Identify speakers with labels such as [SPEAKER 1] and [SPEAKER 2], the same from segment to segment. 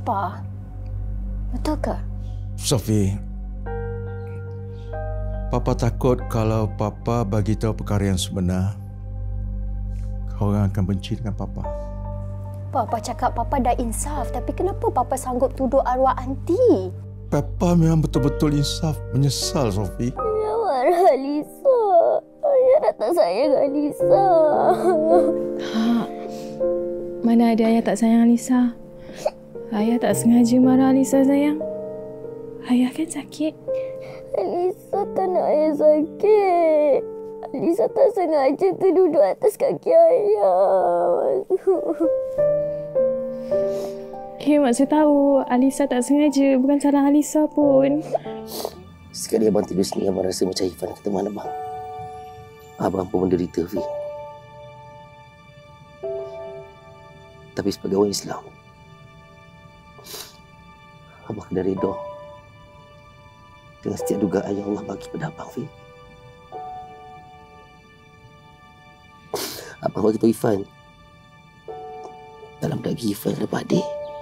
[SPEAKER 1] Papa. Betul ke?
[SPEAKER 2] Sophie, Papa takut kalau Papa bagi tahu perkara yang sebenar, orang akan benci dengan Papa.
[SPEAKER 1] Papa cakap Papa dah insaf, tapi kenapa Papa sanggup tuduh arwah anti?
[SPEAKER 2] Papa memang betul-betul insaf, menyesal Sophie.
[SPEAKER 1] Ayah marah Alisa. Ayah dah tak sayang Alisa.
[SPEAKER 3] Mana ada ayah tak sayang Alisa? Ayah tak sengaja marah Alisa sayang. Ayah kan sakit.
[SPEAKER 1] Alisa tak nak ayah sakit. Alisa tak sengaja tu duduk atas kaki ayah.
[SPEAKER 3] Maksud tahu Alisa tak sengaja, bukan salah Alisa pun.
[SPEAKER 4] Sekali abang tidur sini, abang rasa macam Irfan kata mana abang. Abang pun menderita, Fi. Tapi sebagai orang Islam, abang kena redha dengan setiap dugaan yang Allah bagi pada abang, Fi. Abang bagi tahu Irfan, dalam daging Irfan ada adik.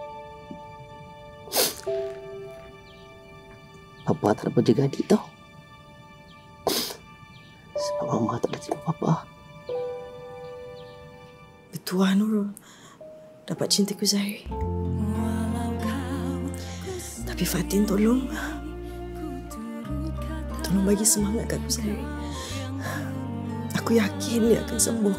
[SPEAKER 4] Papa tak dapat jaga adik tau. Sebab Mama tak boleh terima Papa.
[SPEAKER 5] Betul Nurul. Dapat cintaku Zahiri. Tapi Fatin tolong bagi semangat kat aku Zahiri. Aku yakin dia akan sembuh.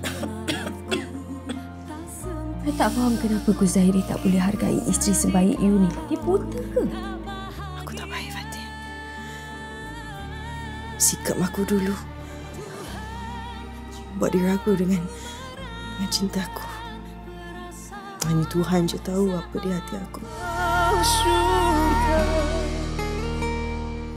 [SPEAKER 6] Saya tak faham kenapa Gus Zahiri tak boleh hargai isteri sebaik you ni. Dia buta ke?
[SPEAKER 5] Aku tak baik Fatin. Sikap aku dulu buat dia ragu dengan cintaku. Hanya Tuhan je tahu apa di hati aku.